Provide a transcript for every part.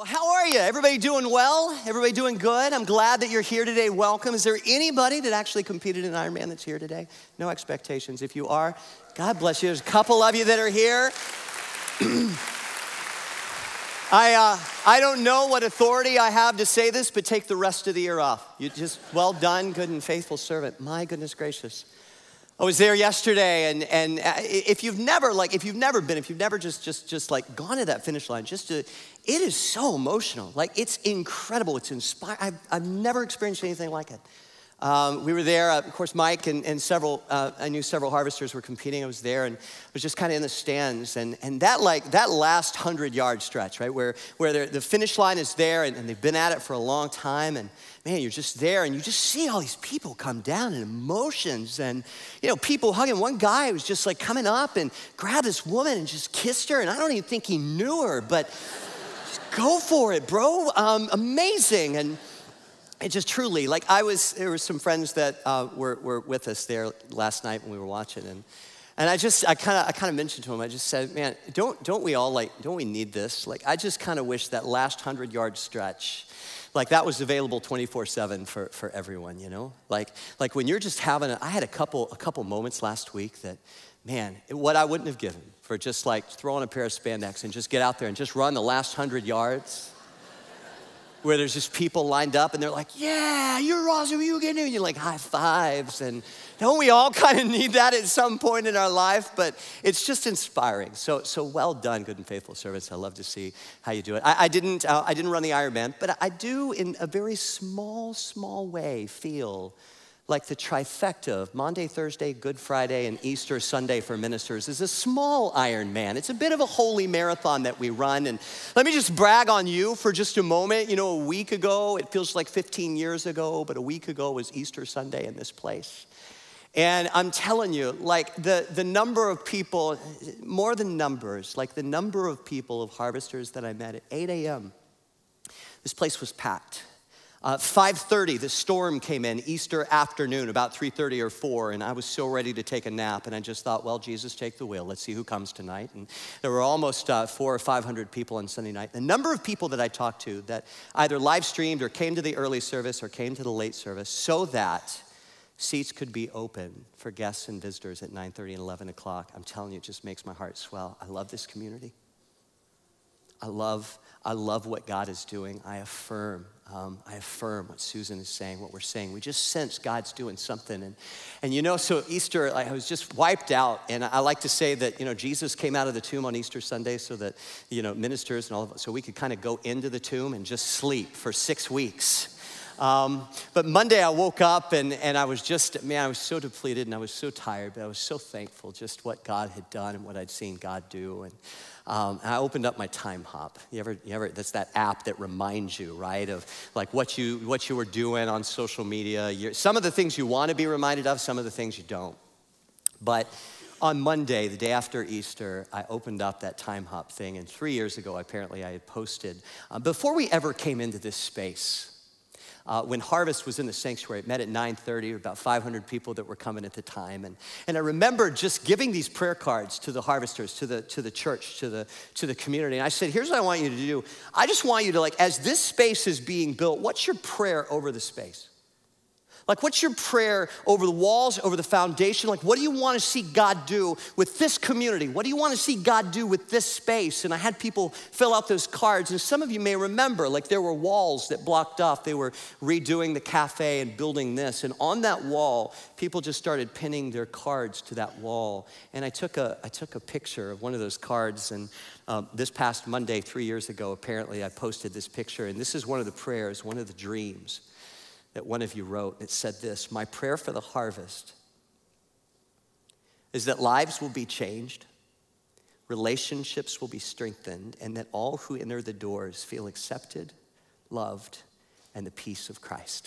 Well, how are you? Everybody doing well? Everybody doing good? I'm glad that you're here today. Welcome. Is there anybody that actually competed in Ironman that's here today? No expectations. If you are, God bless you. There's a couple of you that are here. I don't know what authority I have to say this, but take the rest of the year off. You just, well done, good and faithful servant. My goodness gracious. I was there yesterday, and if you've never just like gone to that finish line, it is so emotional. Like, it's incredible. It's inspiring. I've never experienced anything like it. We were there, of course, Mike and several, I knew several harvesters were competing. I was there and I was just kind of in the stands. And that last 100-yard stretch, right, where the finish line is there and they've been at it for a long time. And man, you're just there and you just see all these people come down and emotions and, you know, people hugging. One guy was just like coming up and grabbed this woman and just kissed her. And I don't even think he knew her, but just go for it, bro. Amazing. And it just truly, like there were some friends that were with us there last night when we were watching, and I kind of mentioned to him, I just said, man, don't we need this? Like, I just kind of wish that last 100-yard stretch, like that was available 24/7 for everyone, you know? Like when you're just I had a couple moments last week that, man, what I wouldn't have given for just like throw on a pair of spandex and just get out there and just run the last 100 yards. Where there's just people lined up and they're like, yeah, you're awesome, you can do it. And you're like high fives. And don't we all kind of need that at some point in our life? But it's just inspiring. So well done, good and faithful servants. I love to see how you do it. I didn't run the Ironman, but I do in a very small way feel like the trifecta of Monday, Thursday, Good Friday, and Easter Sunday for ministers is a small Ironman. It's a bit of a holy marathon that we run. And let me just brag on you for just a moment. You know, a week ago, it feels like 15 years ago, but a week ago was Easter Sunday in this place. And I'm telling you, like the number of people, more than numbers, like the number of people of harvesters that I met at 8 a.m., this place was packed. 5:30, the storm came in, Easter afternoon, about 3:30 or 4, and I was so ready to take a nap, and I just thought, well, Jesus, take the wheel. Let's see who comes tonight. And there were almost 400 or 500 people on Sunday night. The number of people that I talked to that either live streamed or came to the early service or came to the late service so that seats could be open for guests and visitors at 9:30 and 11 o'clock. I'm telling you, it just makes my heart swell. I love this community. I love what God is doing. I affirm what Susan is saying, what we're saying. We just sense God's doing something. And you know, so Easter, I was just wiped out. And I like to say that, you know, Jesus came out of the tomb on Easter Sunday so that, you know, ministers and all of us, so we could kind of go into the tomb and just sleep for 6 weeks. But Monday I woke up and I was just, man, I was so depleted and I was so tired, but I was so thankful just what God had done and what I'd seen God do. And I opened up my Time Hop. You ever, that's that app that reminds you, right, of like what you were doing on social media. Some of the things you want to be reminded of, some of the things you don't. But on Monday, the day after Easter, I opened up that Time Hop thing, and 3 years ago, apparently, I had posted, before we ever came into this space, when Harvest was in the sanctuary, it met at 9:30, about 500 people that were coming at the time. And I remember just giving these prayer cards to the harvesters, to the church, to the community. And I said, here's what I want you to do. I just want you to, like, as this space is being built, what's your prayer over the space? Like, what's your prayer over the walls, over the foundation? Like, what do you want to see God do with this community? What do you want to see God do with this space? And I had people fill out those cards. And some of you may remember, like, there were walls that blocked off. They were redoing the cafe and building this. And on that wall, people just started pinning their cards to that wall. And I took a picture of one of those cards. And this past Monday, 3 years ago, apparently, I posted this picture. And this is one of the prayers, one of the dreams that one of you wrote. It said this: my prayer for the harvest is that lives will be changed, relationships will be strengthened, and that all who enter the doors feel accepted, loved, and the peace of Christ.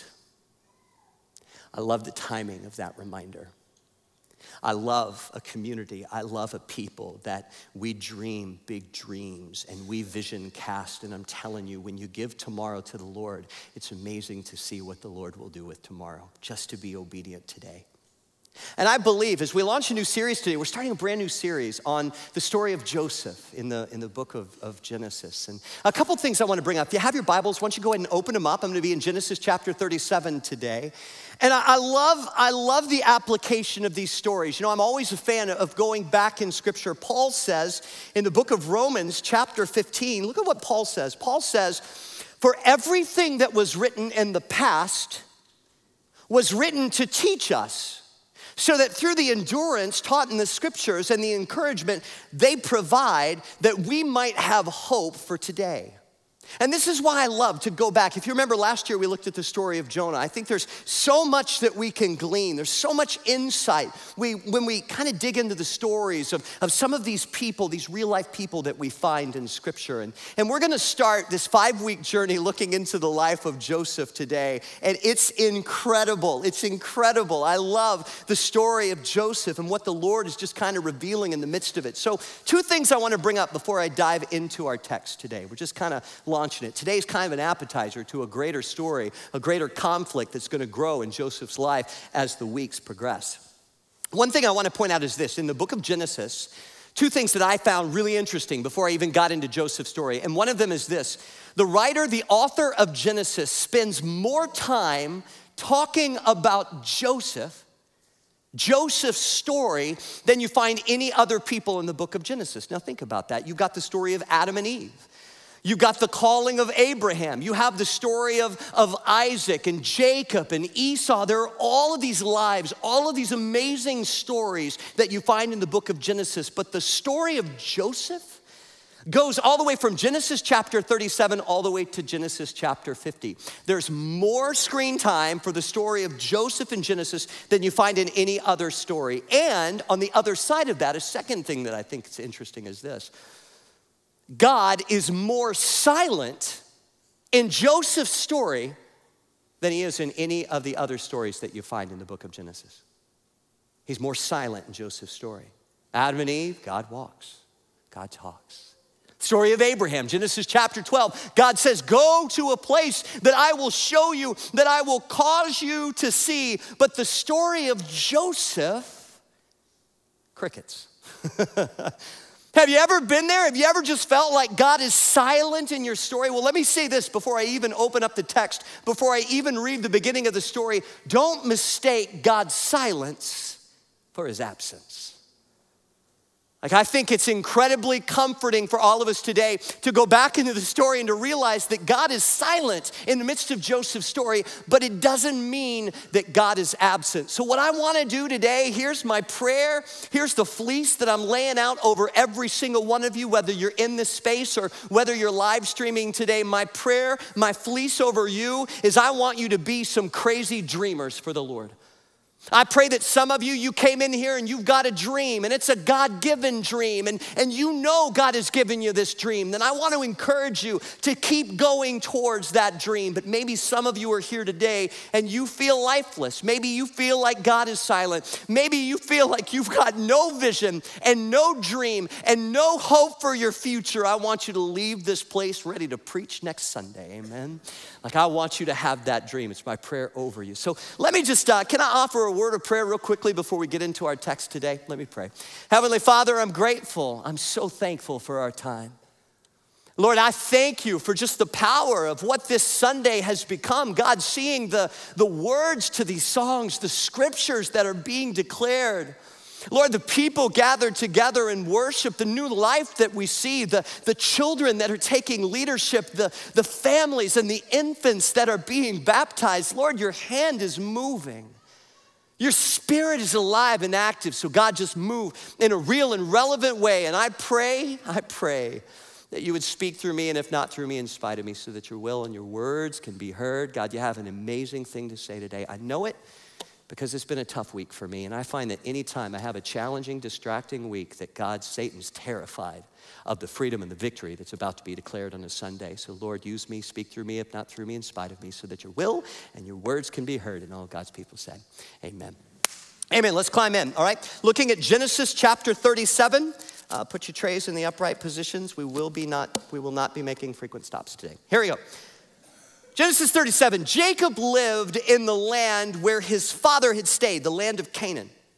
I love the timing of that reminder. I love a community, I love a people that we dream big dreams and we vision cast. And I'm telling you, when you give tomorrow to the Lord, it's amazing to see what the Lord will do with tomorrow, just to be obedient today. And I believe as we launch a new series today, we're starting a brand new series on the story of Joseph in the book of Genesis. And a couple things I want to bring up. If you have your Bibles, why don't you go ahead and open them up. I'm going to be in Genesis chapter 37 today. And I love the application of these stories. You know, I'm always a fan of going back in Scripture. Paul says in the book of Romans chapter 15, look at what Paul says. Paul says, for everything that was written in the past was written to teach us, so that through the endurance taught in the Scriptures and the encouragement they provide, that we might have hope for today. And this is why I love to go back. If you remember last year, we looked at the story of Jonah. I think there's so much that we can glean. There's so much insight when we kind of dig into the stories of some of these people, these real life people that we find in Scripture. And we're gonna start this 5-week journey looking into the life of Joseph today. And it's incredible, it's incredible. I love the story of Joseph and what the Lord is just kind of revealing in the midst of it. So 2 things I wanna bring up before I dive into our text today. We're just kind of launching it. Today's kind of an appetizer to a greater story, a greater conflict that's going to grow in Joseph's life as the weeks progress. One thing I want to point out is this. In the book of Genesis, 2 things that I found really interesting before I even got into Joseph's story. And one of them is this. The writer, the author of Genesis, spends more time talking about Joseph's story than you find any other people in the book of Genesis. Now think about that. You've got the story of Adam and Eve. You've got the calling of Abraham. You have the story of Isaac and Jacob and Esau. There are all of these lives, all of these amazing stories that you find in the book of Genesis. But the story of Joseph goes all the way from Genesis chapter 37 all the way to Genesis chapter 50. There's more screen time for the story of Joseph in Genesis than you find in any other story. And on the other side of that, a second thing that I think is interesting is this. God is more silent in Joseph's story than he is in any of the other stories that you find in the book of Genesis. He's more silent in Joseph's story. Adam and Eve, God walks, God talks. Story of Abraham, Genesis chapter 12. God says, go to a place that I will show you, that I will cause you to see. But the story of Joseph, crickets. Have you ever been there? Have you ever just felt like God is silent in your story? Well, let me say this before I even open up the text, before I even read the beginning of the story. Don't mistake God's silence for his absence. Like, I think it's incredibly comforting for all of us today to go back into the story and to realize that God is silent in the midst of Joseph's story, but it doesn't mean that God is absent. So what I want to do today, here's my prayer, here's the fleece that I'm laying out over every single one of you, whether you're in this space or whether you're live streaming today. My prayer, my fleece over you is I want you to be some crazy dreamers for the Lord. I pray that some of you came in here and you've got a dream and it's a God-given dream and you know God has given you this dream. Then I want to encourage you to keep going towards that dream. But maybe some of you are here today and you feel lifeless. Maybe you feel like God is silent. Maybe you feel like you've got no vision and no dream and no hope for your future. I want you to leave this place ready to preach next Sunday, amen? Like, I want you to have that dream. It's my prayer over you. So let me just, can I offer a word of prayer real quickly before we get into our text today? Let me pray. Heavenly Father, I'm grateful. I'm so thankful for our time. Lord, I thank you for just the power of what this Sunday has become. God, seeing the words to these songs, the scriptures that are being declared. Lord, the people gathered together in worship, the new life that we see, the children that are taking leadership, the families and the infants that are being baptized. Lord, your hand is moving. Your spirit is alive and active. So God, just move in a real and relevant way. And I pray that you would speak through me, and if not through me, in spite of me, so that your will and your words can be heard. God, you have an amazing thing to say today. I know it because it's been a tough week for me. And I find that anytime I have a challenging, distracting week, that God, Satan's terrified of the freedom and the victory that's about to be declared on a Sunday. So Lord, use me, speak through me, if not through me, in spite of me, so that your will and your words can be heard. And all God's people said, amen. Amen, let's climb in, all right? Looking at Genesis chapter 37. Put your trays in the upright positions. We will not be making frequent stops today. Here we go. Genesis 37, Jacob lived in the land where his father had stayed, the land of Canaan.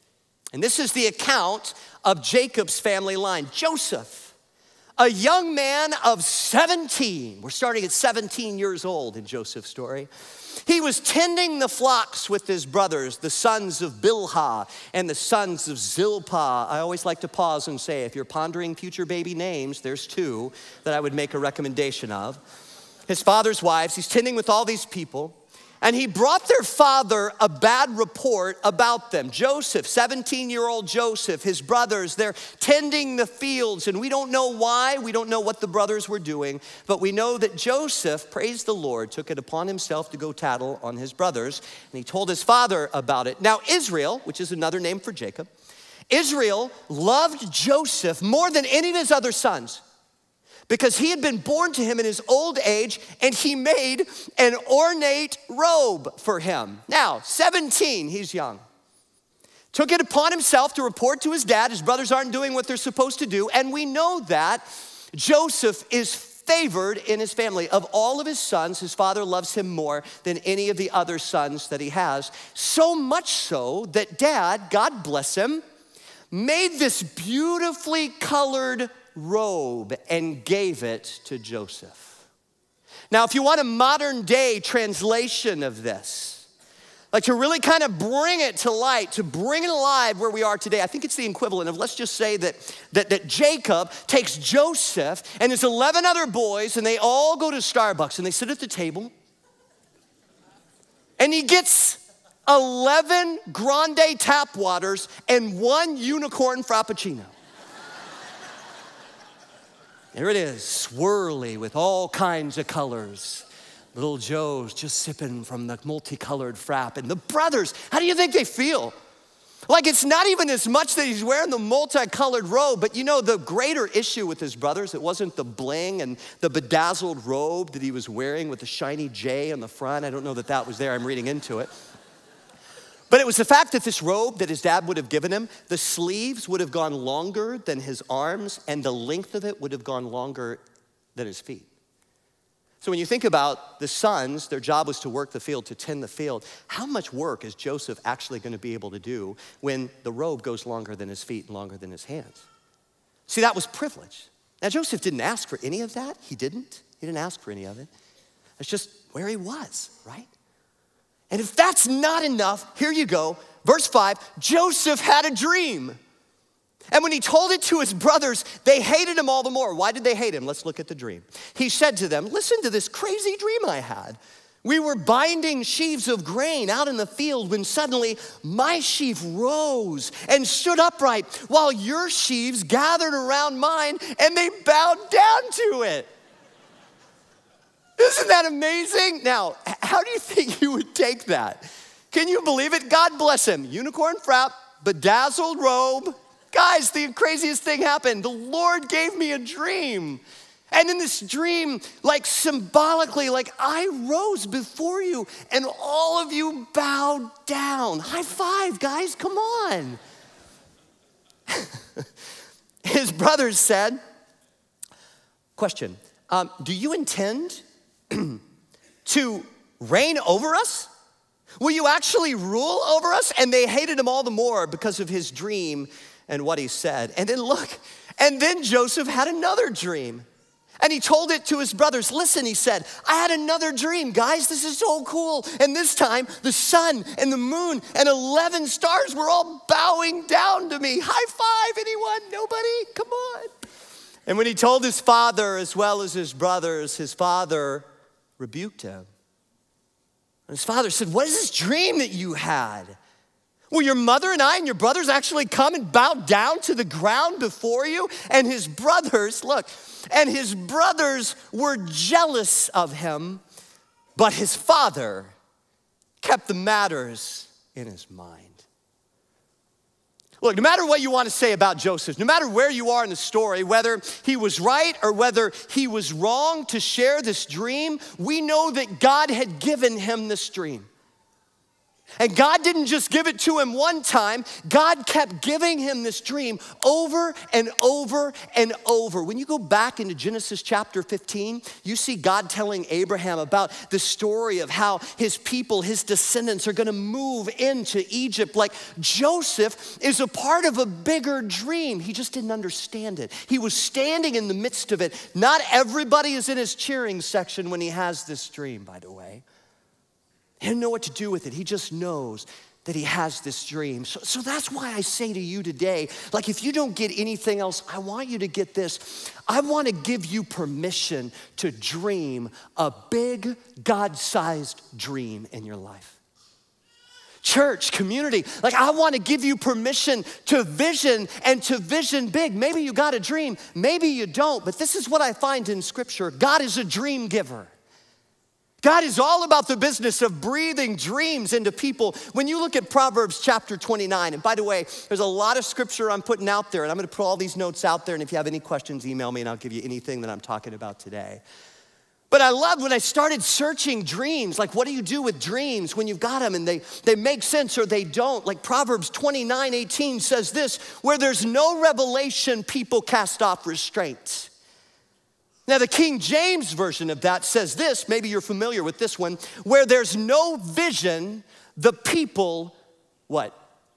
And this is the account of Jacob's family line. Joseph, a young man of 17. We're starting at 17 years old in Joseph's story. He was tending the flocks with his brothers, the sons of Bilhah and the sons of Zilpah. I always like to pause and say, if you're pondering future baby names, there's two that I would make a recommendation of. His father's wives, he's tending with all these people. And he brought their father a bad report about them. Joseph, 17-year-old Joseph, his brothers, they're tending the fields. And we don't know why, we don't know what the brothers were doing. But we know that Joseph, praise the Lord, took it upon himself to go tattle on his brothers. And he told his father about it. Now Israel, which is another name for Jacob, Israel loved Joseph more than any of his other sons, because he had been born to him in his old age, and he made an ornate robe for him. Now, 17, he's young. Took it upon himself to report to his dad, his brothers aren't doing what they're supposed to do, and we know that Joseph is favored in his family. Of all of his sons, his father loves him more than any of the other sons that he has. So much so that dad, God bless him, made this beautifully colored robe and gave it to Joseph. Now, if you want a modern day translation of this, like to really kind of bring it to light, to bring it alive where we are today, I think it's the equivalent of, let's just say that Jacob takes Joseph and his 11 other boys, and they all go to Starbucks and they sit at the table, and he gets 11 grande tap waters and 1 unicorn frappuccino. There it is, swirly with all kinds of colors. Little Joe's just sipping from the multicolored frap. And the brothers, how do you think they feel? Like, it's not even as much that he's wearing the multicolored robe, but you know, the greater issue with his brothers, it wasn't the bling and the bedazzled robe that he was wearing with the shiny J on the front. I don't know that that was there, I'm reading into it. But it was the fact that this robe that his dad would have given him, the sleeves would have gone longer than his arms, and the length of it would have gone longer than his feet. So when you think about the sons, their job was to work the field, to tend the field. How much work is Joseph actually going to be able to do when the robe goes longer than his feet and longer than his hands? See, that was privilege. Now, Joseph didn't ask for any of that. He didn't ask for any of it. It's just where he was, right? And if that's not enough, here you go. Verse 5, Joseph had a dream. And when he told it to his brothers, they hated him all the more. Why did they hate him? Let's look at the dream. He said to them, listen to this crazy dream I had. We were binding sheaves of grain out in the field when suddenly my sheaf rose and stood upright while your sheaves gathered around mine and they bowed down to it. Isn't that amazing? Now, how do you think you would take that? Can you believe it? God bless him. Unicorn frap, bedazzled robe. Guys, the craziest thing happened. The Lord gave me a dream. And in this dream, like symbolically, like I rose before you and all of you bowed down. High five, guys, come on. His brothers said, question, do you intend to reign over us? Will you actually rule over us? And they hated him all the more because of his dream and what he said. And then look, and then Joseph had another dream. And he told it to his brothers. Listen, he said, I had another dream, guys. This is so cool. And this time, the sun and the moon and 11 stars were all bowing down to me. High five, anyone? Nobody? Come on. And when he told his father as well as his brothers, his father rebuked him. And his father said, what is this dream that you had? Will your mother and I and your brothers actually come and bow down to the ground before you? And his brothers, look, and his brothers were jealous of him, but his father kept the matters in his mind. Look, no matter what you want to say about Joseph, no matter where you are in the story, whether he was right or whether he was wrong to share this dream, we know that God had given him this dream. And God didn't just give it to him one time. God kept giving him this dream over and over and over. When you go back into Genesis chapter 15, you see God telling Abraham about the story of how his people, his descendants are gonna move into Egypt. Like Joseph is a part of a bigger dream. He just didn't understand it. He was standing in the midst of it. Not everybody is in his cheering section when he has this dream, by the way. He didn't know what to do with it. He just knows that he has this dream. So that's why I say to you today, like if you don't get anything else, I want you to get this. I want to give you permission to dream a big God-sized dream in your life. Church, community, like I want to give you permission to vision and to vision big. Maybe you got a dream, maybe you don't, but this is what I find in Scripture. God is a dream giver. God is all about the business of breathing dreams into people. When you look at Proverbs chapter 29, and by the way, there's a lot of scripture I'm putting out there, and I'm gonna put all these notes out there, and if you have any questions, email me and I'll give you anything that I'm talking about today. But I love when I started searching dreams, like what do you do with dreams when you've got them and they make sense or they don't? Like Proverbs 29:18 says this, where there's no revelation, people cast off restraint. Now, the King James version of that says this, maybe you're familiar with this one, where there's no vision, the people, what?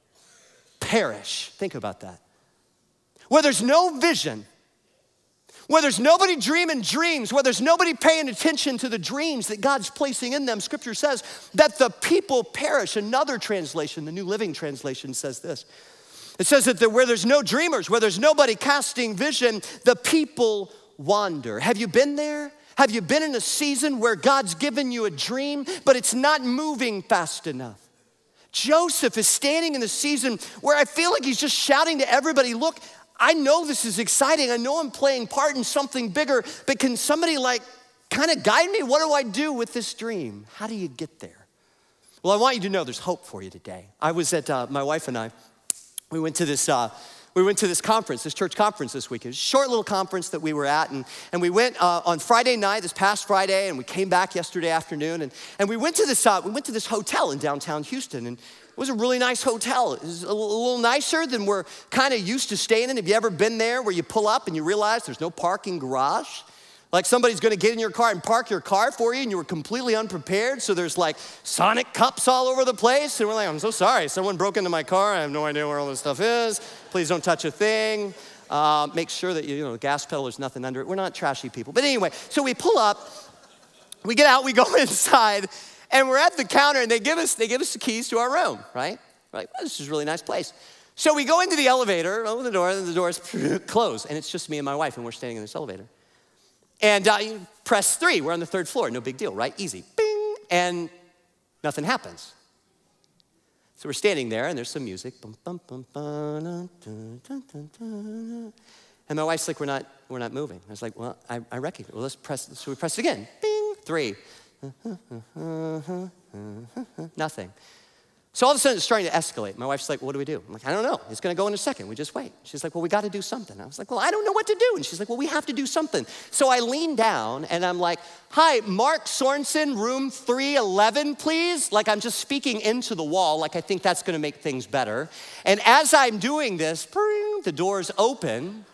Perish. Think about that. Where there's no vision, where there's nobody dreaming dreams, where there's nobody paying attention to the dreams that God's placing in them, Scripture says that the people perish. Another translation, the New Living Translation says this. It says that where there's no dreamers, where there's nobody casting vision, the people wander. Have you been there? Have you been in a season where God's given you a dream, but it's not moving fast enough? Joseph is standing in a season where I feel like he's just shouting to everybody, look, I know this is exciting. I know I'm playing part in something bigger, but can somebody like kind of guide me? What do I do with this dream? How do you get there? Well, I want you to know there's hope for you today. I was at, my wife and I, we went to this conference, this church conference this week. It was a short little conference that we were at, and we went on Friday night, this past Friday, and we came back yesterday afternoon, and we went to this hotel in downtown Houston, and it was a really nice hotel. It was a little nicer than we're kind of used to staying in. Have you ever been there where you pull up and you realize there's no parking garage? Like somebody's gonna get in your car and park your car for you and you were completely unprepared, so there's like Sonic cups all over the place, and we're like, I'm so sorry, someone broke into my car, I have no idea where all this stuff is, please don't touch a thing. Make sure that you know, the gas pedal, there's nothing under it. We're not trashy people. But anyway, so we pull up, we get out, we go inside, and we're at the counter, and they give us the keys to our room, right? We're like, well, this is a really nice place. So we go into the elevator, open the door, and the door's closed, and it's just me and my wife, and we're standing in this elevator. And you press 3, we're on the 3rd floor, no big deal, right? Easy, bing, and nothing happens. So we're standing there, and there's some music. And my wife's like, we're not moving. I was like, well, I recognize, well, let's press, so we press again, bing, 3. Nothing. So all of a sudden it's starting to escalate. My wife's like, well, what do we do? I'm like, I don't know. It's gonna go in a second. We just wait. She's like, well, we gotta do something. I was like, well, I don't know what to do. And she's like, well, we have to do something. So I lean down and I'm like, hi, Mark Sorensen, room 311, please. Like I'm just speaking into the wall, like I think that's gonna make things better. And as I'm doing this, the doors open.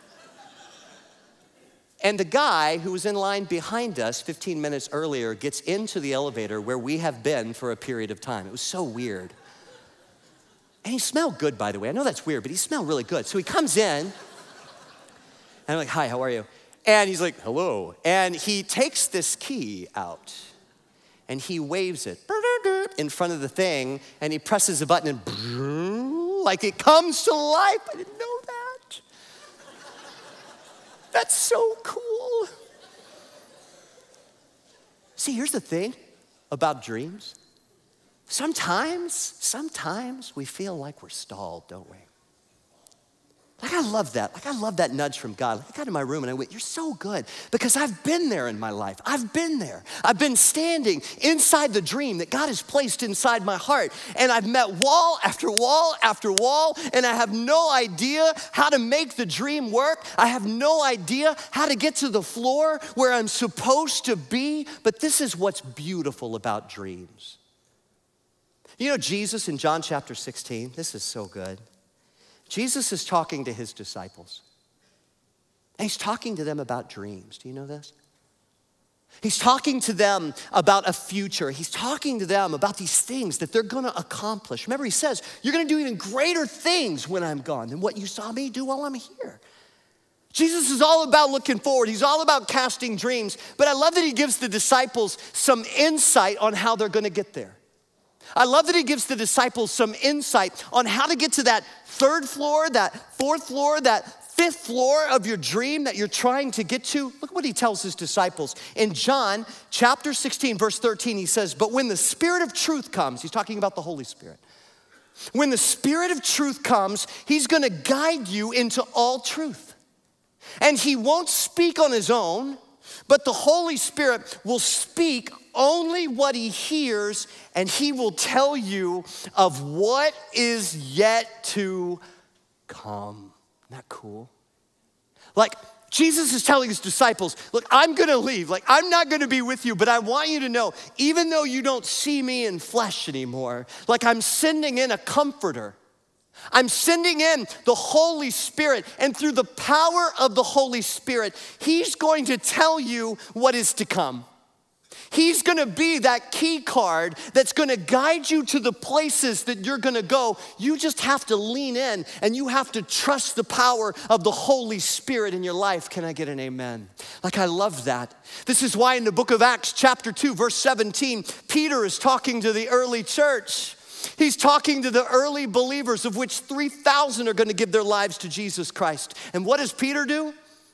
And the guy who was in line behind us 15 minutes earlier gets into the elevator where we have been for a period of time. It was so weird. And he smelled good, by the way. I know that's weird, but he smelled really good. So he comes in, and I'm like, hi, how are you? And he's like, hello. And he takes this key out, and he waves it in front of the thing, and he presses a button, and like it comes to life. I didn't know that. That's so cool. See, here's the thing about dreams. Sometimes we feel like we're stalled, don't we? Like I love that. Like I love that nudge from God. Like I got in my room and I went, you're so good, because I've been there in my life. I've been there. I've been standing inside the dream that God has placed inside my heart, and I've met wall after wall after wall, and I have no idea how to make the dream work. I have no idea how to get to the floor where I'm supposed to be, but this is what's beautiful about dreams. You know, Jesus in John chapter 16, this is so good. Jesus is talking to his disciples. And he's talking to them about dreams. Do you know this? He's talking to them about a future. He's talking to them about these things that they're gonna accomplish. Remember, he says, you're gonna do even greater things when I'm gone than what you saw me do while I'm here. Jesus is all about looking forward. He's all about casting dreams. But I love that he gives the disciples some insight on how they're gonna get there. I love that he gives the disciples some insight on how to get to that third floor, that fourth floor, that fifth floor of your dream that you're trying to get to. Look what he tells his disciples. In John chapter 16, verse 13, he says, but when the Spirit of truth comes, he's talking about the Holy Spirit. When the Spirit of truth comes, he's gonna guide you into all truth. And he won't speak on his own, but the Holy Spirit will speak only what he hears, and he will tell you of what is yet to come. Isn't that cool? Like, Jesus is telling his disciples, look, I'm gonna leave. Like, I'm not gonna be with you, but I want you to know, even though you don't see me in flesh anymore, like I'm sending in a comforter. I'm sending in the Holy Spirit, and through the power of the Holy Spirit, he's going to tell you what is to come. He's gonna be that key card that's gonna guide you to the places that you're gonna go. You just have to lean in and you have to trust the power of the Holy Spirit in your life. Can I get an amen? Like, I love that. This is why in the book of Acts chapter 2, verse 17, Peter is talking to the early church. He's talking to the early believers, of which 3,000 are gonna give their lives to Jesus Christ. And what does Peter do?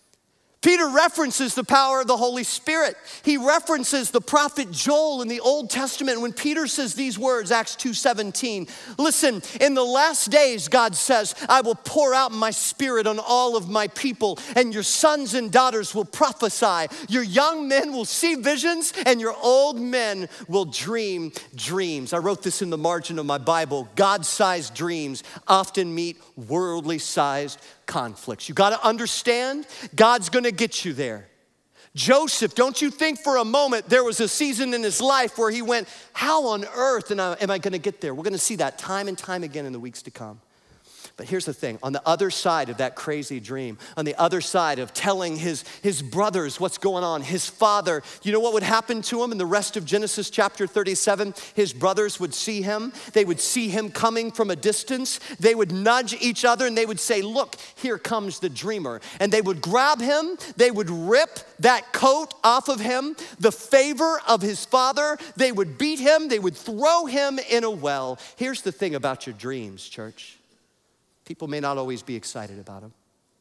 Peter references the power of the Holy Spirit. He references the prophet Joel in the Old Testament when Peter says these words, Acts 2:17. Listen, in the last days, God says, I will pour out my Spirit on all of my people, and your sons and daughters will prophesy. Your young men will see visions, and your old men will dream dreams. I wrote this in the margin of my Bible. God-sized dreams often meet worldly-sized conflicts. You gotta understand, God's gonna get you there. Joseph, don't you think for a moment there was a season in his life where he went, how on earth am I gonna get there? We're gonna see that time and time again in the weeks to come. But here's the thing, on the other side of that crazy dream, on the other side of telling his brothers what's going on, his father, you know what would happen to him in the rest of Genesis chapter 37? His brothers would see him. They would see him coming from a distance. They would nudge each other and they would say, look, here comes the dreamer. And they would grab him. They would rip that coat off of him, the favor of his father. They would beat him. They would throw him in a well. Here's the thing about your dreams, church. People may not always be excited about them.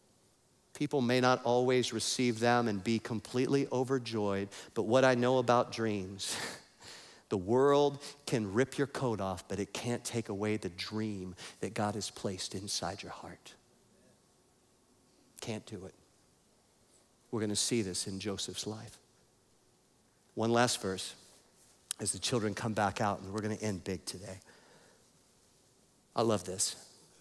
People may not always receive them and be completely overjoyed. But what I know about dreams, the world can rip your coat off, but it can't take away the dream that God has placed inside your heart. Can't do it. We're gonna see this in Joseph's life. One last verse as the children come back out, and we're gonna end big today. I love this.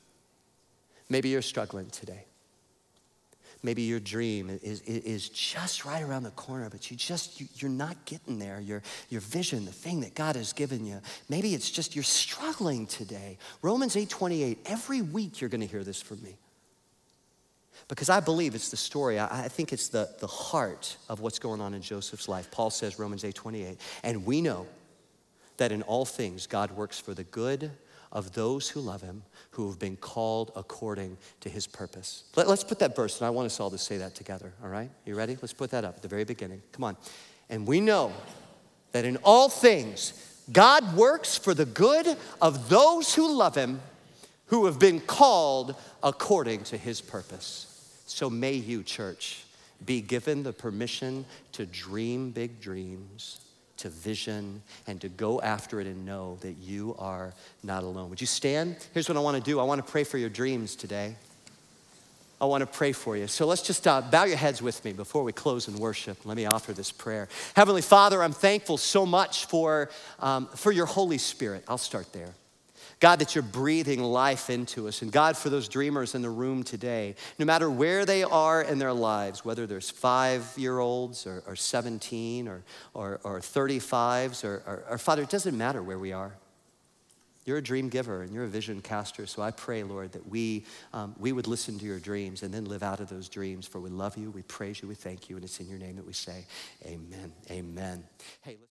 Maybe you're struggling today. Maybe your dream is just right around the corner, but you're not getting there. Your vision, the thing that God has given you, maybe it's just you're struggling today. Romans 8:28, every week you're gonna hear this from me. Because I believe it's the story, I think it's the heart of what's going on in Joseph's life. Paul says, Romans 8:28, and we know that in all things God works for the good of those who love him, who have been called according to his purpose. Let's put that verse, and I want us all to say that together, all right? You ready? Let's put that up at the very beginning. Come on. And we know that in all things, God works for the good of those who love him, who have been called according to his purpose. So may you, church, be given the permission to dream big dreams, to vision, and to go after it and know that you are not alone. Would you stand? Here's what I want to do. I want to pray for your dreams today. I want to pray for you. So let's just bow your heads with me before we close in worship. Let me offer this prayer. Heavenly Father, I'm thankful so much for your Holy Spirit. I'll start there. God, that you're breathing life into us. And God, for those dreamers in the room today, no matter where they are in their lives, whether there's 5-year-olds or 17 or 35s or Father, it doesn't matter where we are. You're a dream giver and you're a vision caster. So I pray, Lord, that we would listen to your dreams and then live out of those dreams. For we love you, we praise you, we thank you. And it's in your name that we say amen, amen. Hey,